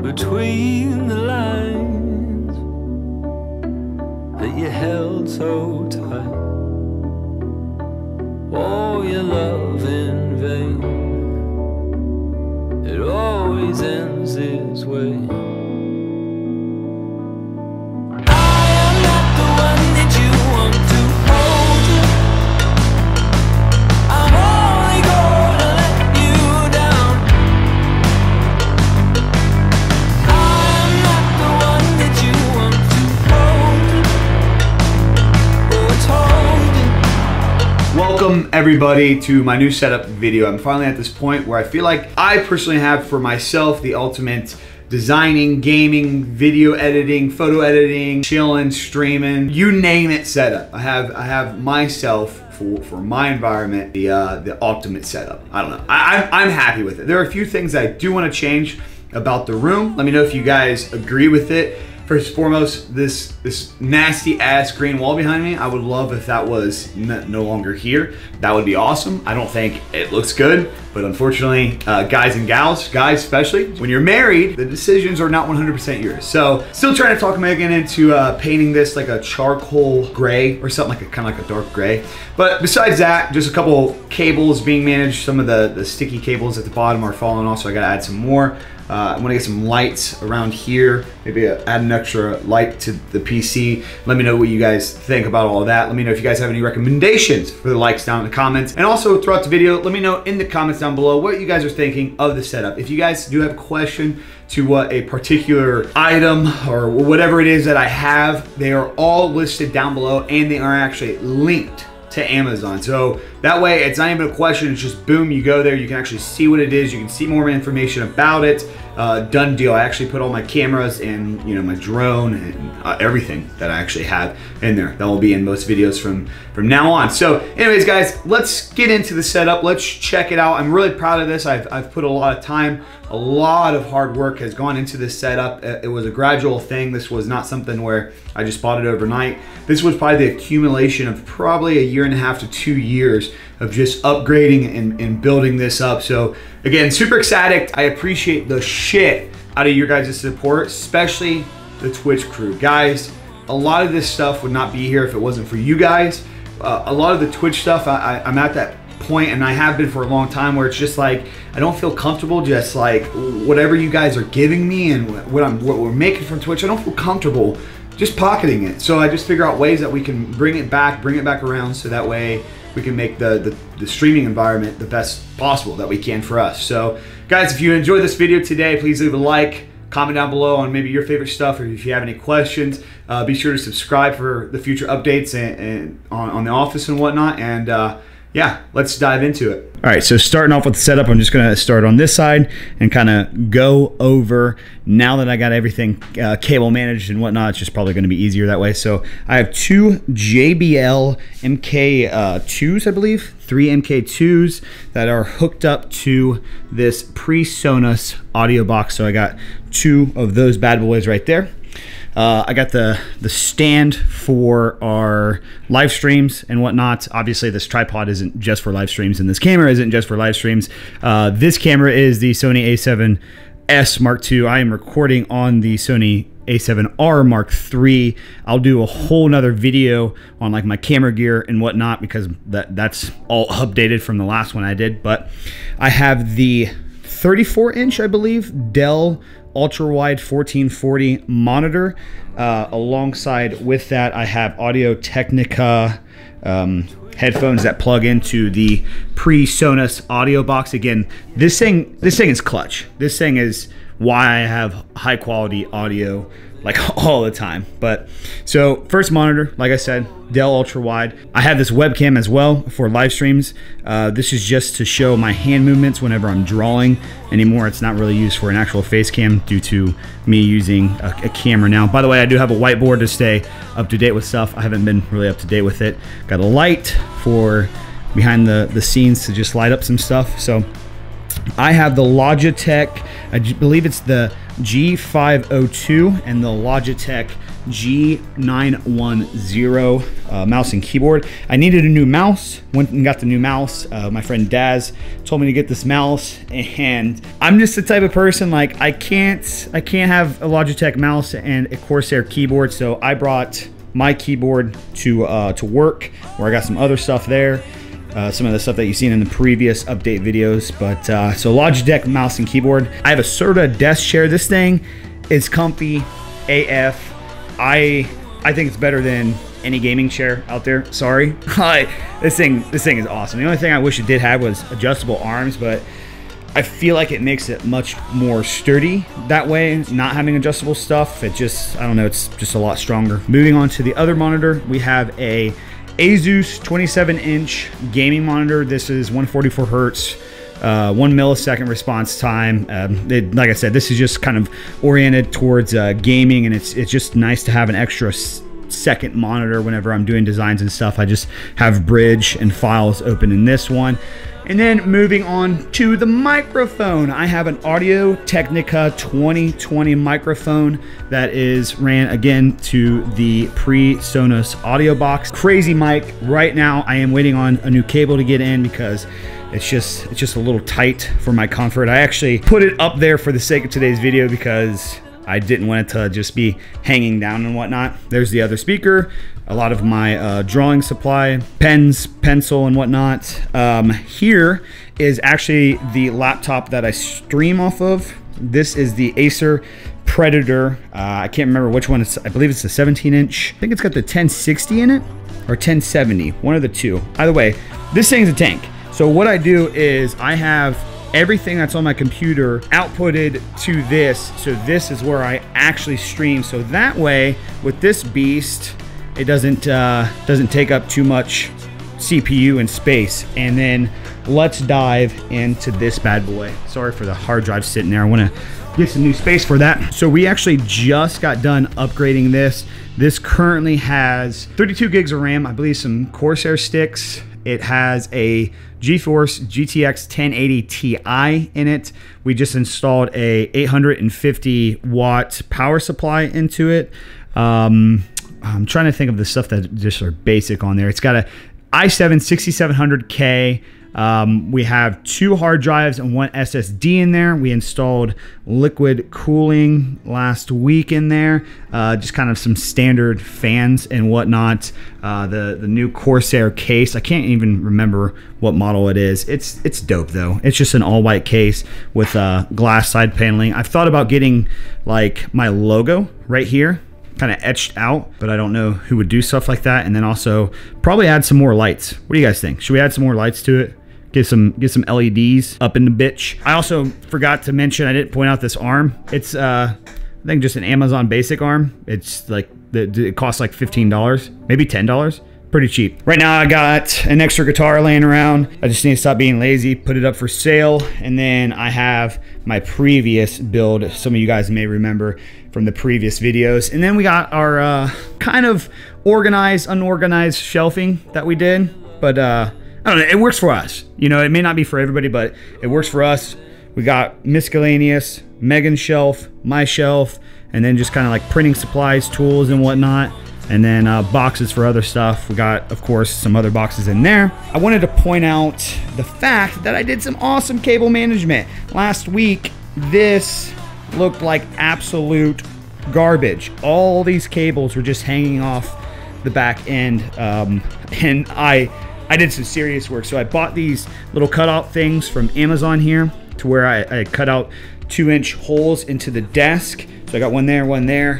between the lines that you held so tight. Oh, your love in vain, it always ends this way. Welcome everybody to my new setup video. I'm finally at this point where I feel like I personally have for myself the ultimate designing, gaming, video editing, photo editing, chilling, streaming, you name it setup. I have myself for my environment the ultimate setup. I don't know. I'm happy with it. There are a few things I do want to change about the room. Let me know if you guys agree with it. First and foremost, this nasty ass green wall behind me, I would love if that was no longer here. That would be awesome. I don't think it looks good, but unfortunately, guys and gals, guys especially, when you're married, the decisions are not 100% yours. So still trying to talk Megan into painting this like a charcoal gray or something, like kind of like a dark gray. But besides that, just a couple cables being managed. Some of the sticky cables at the bottom are falling off, so I gotta add some more. I want to get some lights around here, maybe add an extra light to the PC. Let me know what you guys think about all of that. Let me know if you guys have any recommendations for the likes down in the comments. And also throughout the video, let me know in the comments down below what you guys are thinking of the setup. If you guys do have a question to a particular item or whatever it is that I have, they are all listed down below and they are actually linked to Amazon. So that way it's not even a question, it's just boom, you go there, you can actually see what it is, you can see more information about it. Done deal. I actually put all my cameras and my drone and everything that I actually have in there. That will be in most videos from now on. So anyways guys, let's get into the setup. Let's check it out. I'm really proud of this. I've put a lot of time, a lot of hard work has gone into this setup. It was a gradual thing. This was not something where I just bought it overnight. This was probably the accumulation of probably 1.5 to 2 years of just upgrading and building this up. So again, super excited. I appreciate the shit out of your guys' support, especially the Twitch crew. Guys, a lot of this stuff would not be here if it wasn't for you guys. A lot of the Twitch stuff, I'm at that point, and I have been for a long time, where it's just like, I don't feel comfortable just like whatever you guys are giving me and what we're making from Twitch, I don't feel comfortable just pocketing it. So I just figure out ways that we can bring it back around, so that way we can make the streaming environment the best possible that we can for us. So guys, if you enjoyed this video today, please leave a like, comment down below on maybe your favorite stuff, or if you have any questions. Be sure to subscribe for the future updates and on the office and whatnot. And yeah, let's dive into it. All right, so starting off with the setup, I'm just gonna start on this side and kind of go over, now that I got everything cable managed and whatnot, it's just probably gonna be easier that way. So I have two JBL MK2s, I believe, 3 MK2s that are hooked up to this PreSonus audio box. So I got 2 of those bad boys right there. I got the stand for our live streams and whatnot. Obviously, this tripod isn't just for live streams, and this camera isn't just for live streams. This camera is the Sony a7S Mark II. I am recording on the Sony a7R Mark III. I'll do a whole nother video on like my camera gear and whatnot, because that's all updated from the last one I did. But I have the 34-inch, I believe, Dell ultra wide 1440 monitor. Alongside with that, I have Audio Technica headphones that plug into the PreSonus audio box. Again, this thing is clutch. This thing is why I have high quality audio like all the time. But so first monitor, like I said, Dell ultra wide. I have this webcam as well for live streams. This is just to show my hand movements whenever I'm drawing. Anymore, it's not really used for an actual face cam due to me using a camera now. By the way, I do have a whiteboard to stay up to date with stuff. I haven't been really up to date with it. Got a light for behind the scenes to just light up some stuff. So I have the Logitech, I believe it's the G502 and the Logitech G910 mouse and keyboard. I needed a new mouse. Went and got the new mouse. My friend Daz told me to get this mouse, and I'm just the type of person, like, I can't have a Logitech mouse and a Corsair keyboard, so I brought my keyboard to work, where I got some other stuff there. Some of the stuff that you've seen in the previous update videos. But so Logitech mouse and keyboard. I have a Serta desk chair. This thing is comfy AF. I think it's better than any gaming chair out there. Sorry. This thing is awesome. The only thing I wish it did have was adjustable arms, but I feel like it makes it much more sturdy that way, not having adjustable stuff. It just, I don't know, it's just a lot stronger. Moving on to the other monitor, we have a Asus 27-inch gaming monitor. This is 144 hertz, 1 millisecond response time. Like I said, this is just kind of oriented towards gaming, and it's just nice to have an extra second monitor whenever I'm doing designs and stuff. I just have Bridge and files open in this one. And then moving on to the microphone, I have an Audio Technica 2020 microphone that is ran again to the pre-Sonos audio box. Crazy mic. Right now I am waiting on a new cable to get in because it's just a little tight for my comfort. I actually put it up there for the sake of today's video because I didn't want it to just be hanging down and whatnot. There's the other speaker, a lot of my drawing supply, pens, pencil, and whatnot. Here is actually the laptop that I stream off of. This is the Acer Predator. I can't remember which one. I believe it's the 17-inch. I think it's got the 1060 in it, or 1070, one of the two. Either way, this thing's a tank. So what I do is I have everything that's on my computer outputted to this. So this is where I actually stream. So that way, with this beast, it doesn't take up too much CPU and space. And then let's dive into this bad boy. Sorry for the hard drive sitting there. I want to get some new space for that. So we actually just got done upgrading this. This currently has 32 gigs of RAM, I believe some Corsair sticks. It has a GeForce GTX 1080 Ti in it. We just installed a 850 watt power supply into it. I'm trying to think of the stuff that just are basic on there. It's got a i7 6700K. We have 2 hard drives and 1 SSD in there. We installed liquid cooling last week in there. Just kind of some standard fans and whatnot. The new Corsair case. I can't even remember what model it is. It's dope though. It's just an all white case with glass side paneling. I've thought about getting like my logo right here, kind of etched out, but I don't know who would do stuff like that. And then also probably add some more lights. What do you guys think? Should we add some more lights to it? Get some LEDs up in the bitch. I also forgot to mention, I didn't point out this arm. It's I think just an Amazon basic arm. It's like it costs like $15, maybe $10. Pretty cheap. Right now I got an extra guitar laying around. I just need to stop being lazy, put it up for sale. And then I have my previous build. Some of you guys may remember from the previous videos. And then we got our kind of organized, unorganized shelving that we did. But I don't know, it works for us. You know, it may not be for everybody, but it works for us. We got miscellaneous, Megan's shelf, my shelf, and then just kind of like printing supplies, tools and whatnot. And then boxes for other stuff. We got, of course, some other boxes in there. I wanted to point out the fact that I did some awesome cable management. Last week, this looked like absolute garbage. All these cables were just hanging off the back end. And I did some serious work. So I bought these little cutout things from Amazon here to where I cut out 2-inch holes into the desk. So I got one there,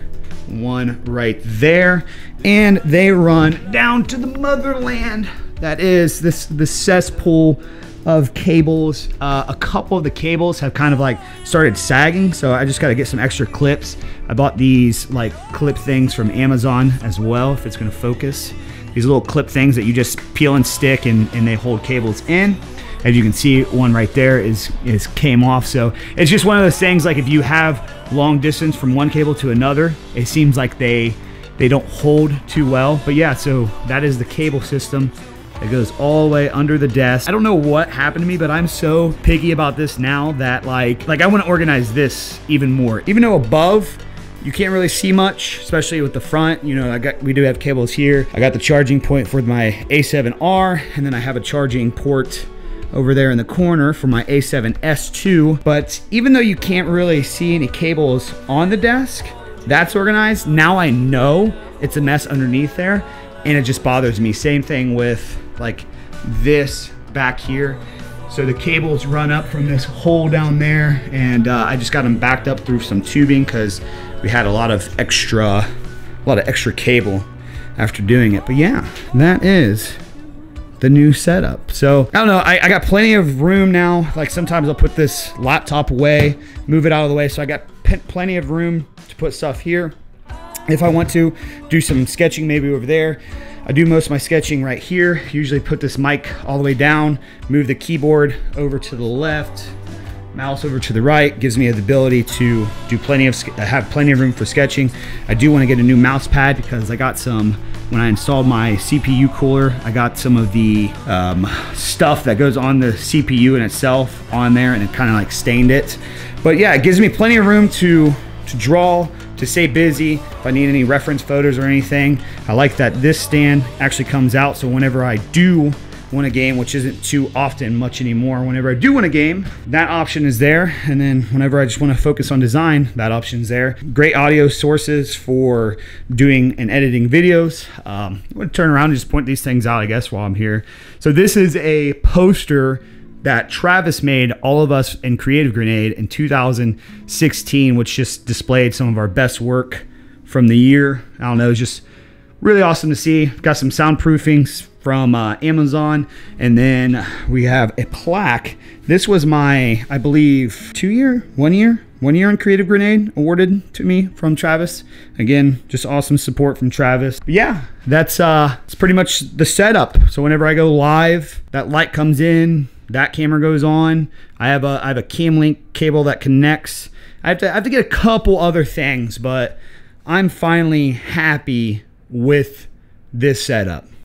one right there, and they run down to the motherland. That is the cesspool of cables. A couple of the cables have kind of like started sagging, so I just got to get some extra clips. I bought these like clip things from Amazon as well, if it's going to focus. These little clip things that you just peel and stick, and they hold cables in. As you can see, one right there is came off. So it's just one of those things, like if you have long distance from one cable to another, it seems like they don't hold too well. But yeah, so that is the cable system. It goes all the way under the desk. I don't know what happened to me, but I'm so picky about this now that like I want to organize this even more. Even though above You can't really see much, especially with the front. You know, we do have cables here. I got the charging point for my A7R, and then I have a charging port over there in the corner for my A7S II. But even though you can't really see any cables on the desk, that's organized. Now I know it's a mess underneath there, and it just bothers me. Same thing with like this back here. So the cables run up from this hole down there, and I just got them backed up through some tubing because we had a lot of extra cable after doing it. But yeah, that is the new setup. So I don't know, I got plenty of room now. Like sometimes I'll put this laptop away, move it out of the way. So I got plenty of room to put stuff here. If I want to do some sketching maybe over there, I do most of my sketching right here. Usually put this mic all the way down, move the keyboard over to the left, mouse over to the right. Gives me the ability to do have plenty of room for sketching. I do want to get a new mouse pad because I got some, when I installed my CPU cooler, I got some of the stuff that goes on the CPU in itself on there, and it kind of like stained it. But yeah, it gives me plenty of room to draw, to stay busy. If I need any reference photos or anything. I like that this stand actually comes out, so whenever I do want a game, which isn't too often much anymore, whenever I do want a game, that option is there. And then whenever I just want to focus on design, that option's there. Great audio sources for doing and editing videos. I'm going to turn around and just point these things out, I guess, while I'm here. So this is a poster that Travis made all of us in Creative Grenade in 2016, which just displayed some of our best work from the year. I don't know, it's just really awesome to see. Got some soundproofings from Amazon, and then we have a plaque. This was my, I believe, 1 year in Creative Grenade awarded to me from Travis. Again, just awesome support from Travis. But yeah, that's it's pretty much the setup. So whenever I go live, that light comes in, that camera goes on. I have a Camlink cable that connects. I have to get a couple other things, but I'm finally happy with this setup.